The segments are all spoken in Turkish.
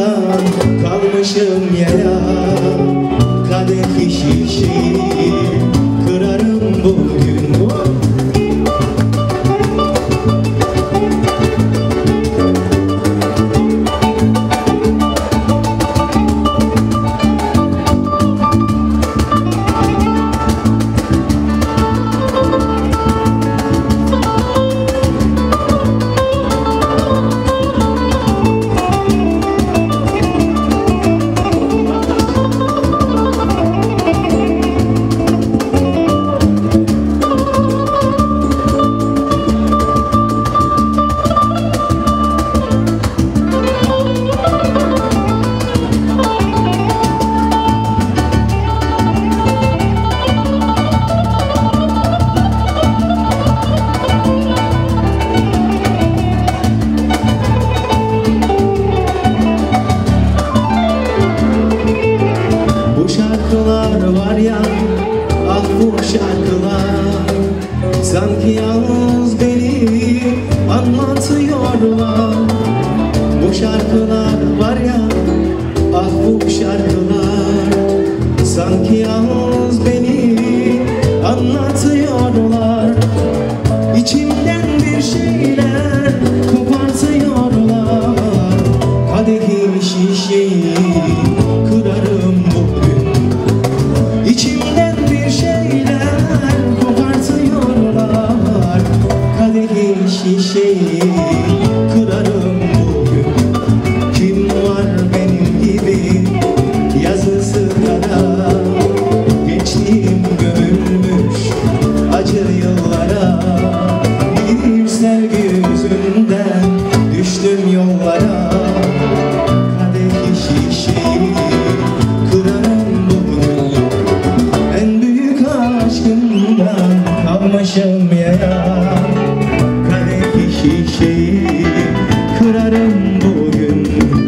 aşkından kalmışım yaya. Kadehi şişeyi kırarım bugün. Var ya, ah bu şarkılar sanki yalnız beni anlatıyorlar. Bu şarkılar var ya, ah bu şarkılar sanki yalnız beni anlatıyorlar. İçimden bir şeyler kopartıyorlar. Kadehi şişeyi kırarım bugün. İçimden bir şeyler kopartıyorlar. Kadehi şişeyi kırarım bugün. Kim var benim gibi yazısı kara? Gençliğim gömülmüş acı yıllara. Bir sevgi yüzünden düştüm yollara. Kadehi şişeyi kırarım bugün. En büyük aşkımdan kalmışım yaya. Kadehi şişeyi kırarım bugün.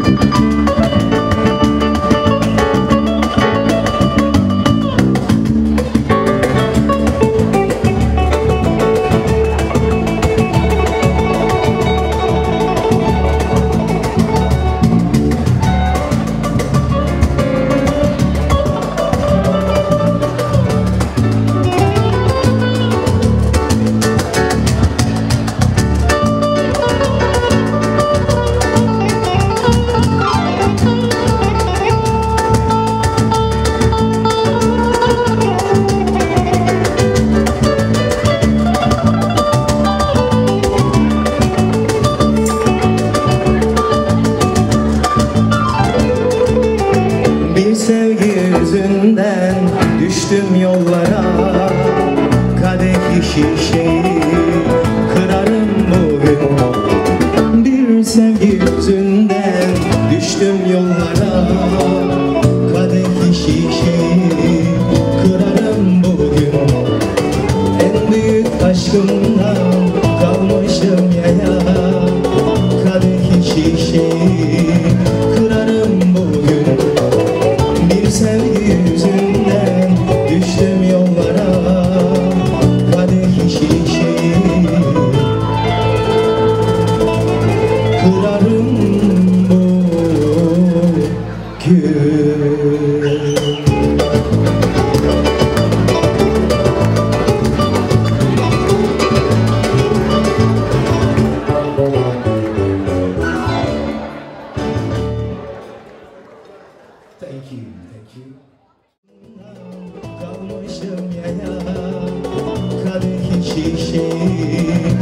Sevgi yüzünden düştüm yollara. Kadehi şişeyi kırarım bugün. Bir sevgi yüzünden düştüm yollara. Kadehi şişeyi kırarım bugün. En büyük aşkımdan kalmışım yaya. Kadehi şişeyi kırarım bugün. Bir sevgi yüzünden düştüm yollara. Kadehi şişeyi kırarım bugün. Thank you, thank you. Kalmışım yaya. Kadehi şişeyi